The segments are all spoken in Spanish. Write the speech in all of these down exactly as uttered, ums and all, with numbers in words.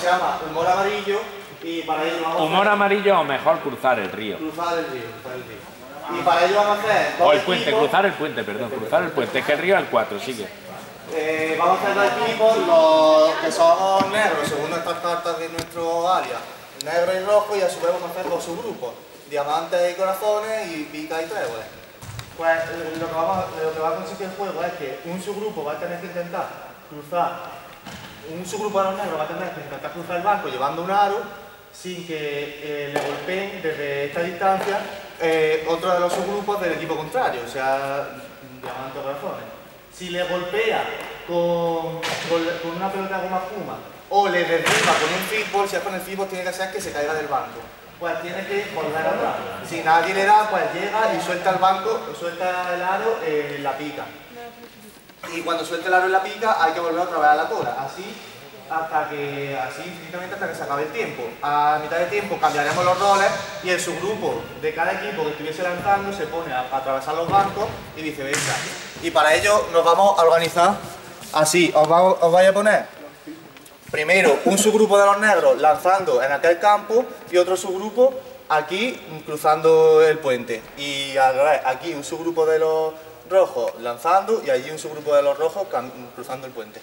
llama humor amarillo y para ello vamos Humor a hacer... amarillo o mejor cruzar el río. Cruzar el río, cruzar el río. Y para ello vamos a hacer dos O el puente, equipos. cruzar el puente, perdón, cruzar el puente. Es que el río es el cuatro, sigue. Eh, vamos a hacer dos equipos, los que somos negros, según estas cartas de nuestro área, negro y rojo, y a su vez vamos a hacer dos subgrupos, diamantes y corazones y pica y tréboles. Pues eh, lo que, vamos a, lo que va a consistir el juego es que un subgrupo va a tener que intentar cruzar, un subgrupo de los negros va a tener que intentar cruzar el banco llevando un aro sin que eh, le golpeen desde esta distancia eh, otro de los subgrupos del equipo contrario, o sea, diamantes o corazones. Si le golpea con, con, con una pelota de goma espuma o le derriba con un fútbol, si es con el fútbol tiene que ser que se caiga del banco. Pues tiene que volver atrás. Si nadie le da, pues llega y suelta el banco, suelta el aro en la pica. Y cuando suelta el aro en la pica hay que volver otra vez a la cola. Así hasta que, así infinitamente hasta que se acabe el tiempo. A mitad de tiempo cambiaremos los roles y el subgrupo de cada equipo que estuviese lanzando se pone a, a atravesar los bancos y viceversa. Y para ello nos vamos a organizar así. Os, va, os vais a poner primero un subgrupo de los negros lanzando en aquel campo y otro subgrupo aquí cruzando el puente. Y al revés, aquí un subgrupo de los rojos lanzando y allí un subgrupo de los rojos cruzando el puente.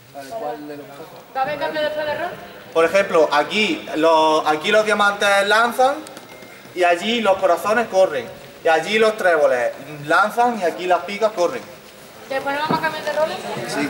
¿Cabe cambio de de rol? Por ejemplo, aquí los, aquí los diamantes lanzan y allí los corazones corren. Y allí los tréboles lanzan y aquí las picas corren. ¿Después no vamos a cambiar de roles? Sí.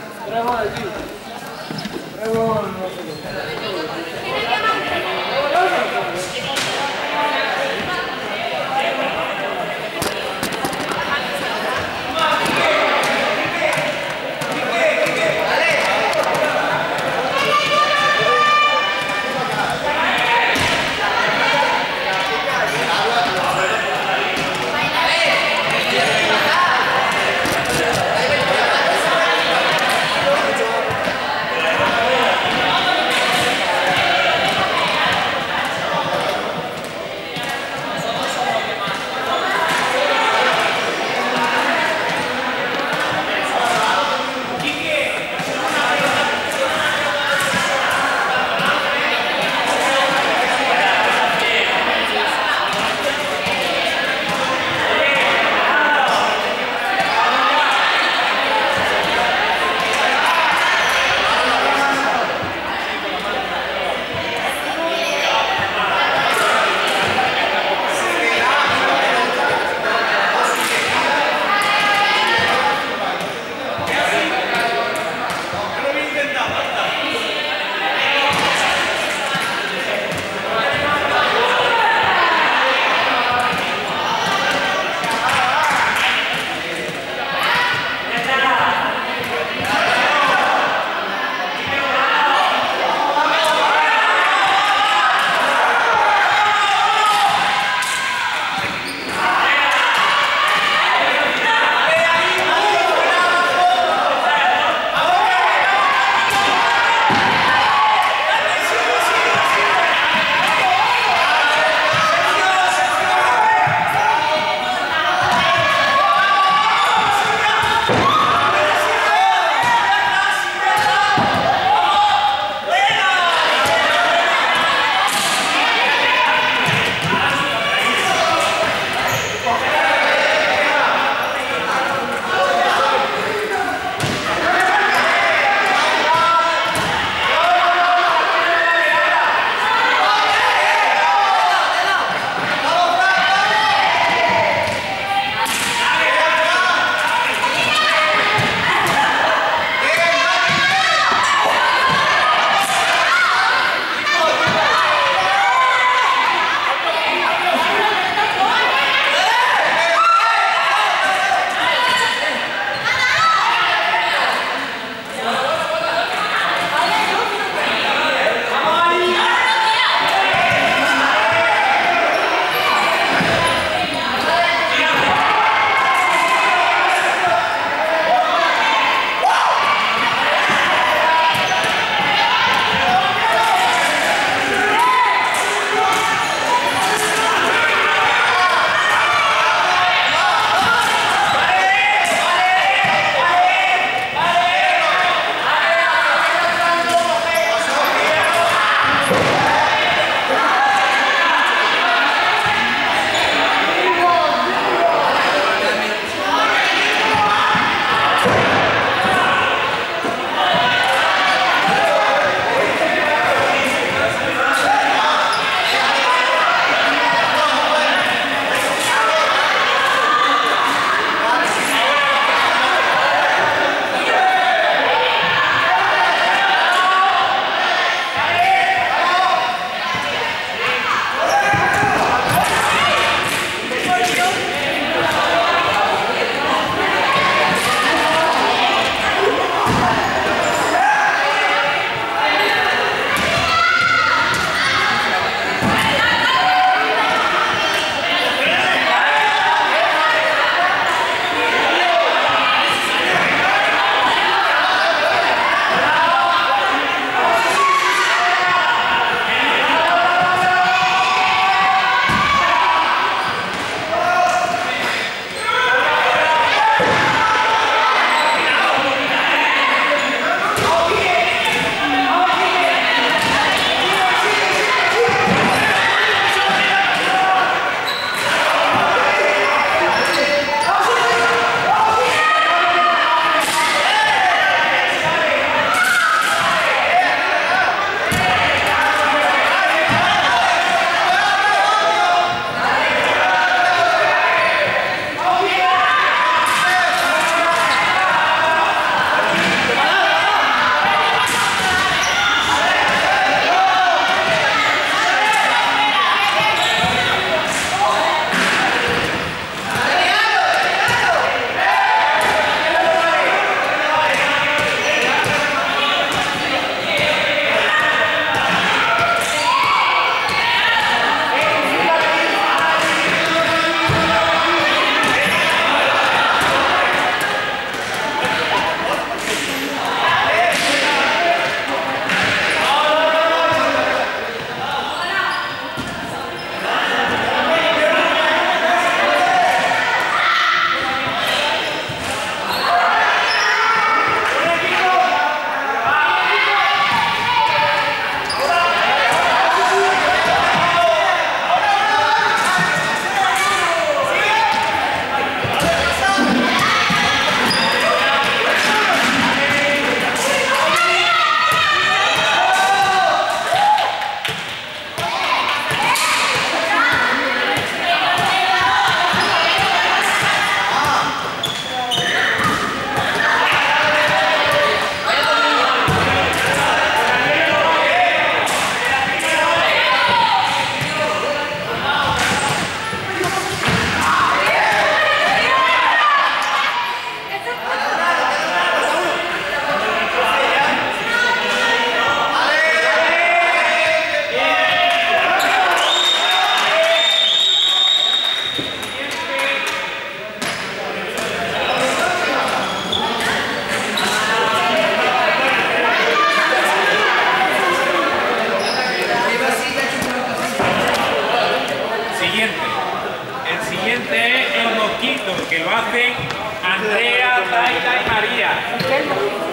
bonito, que lo hacen Andrea, Zaida y María.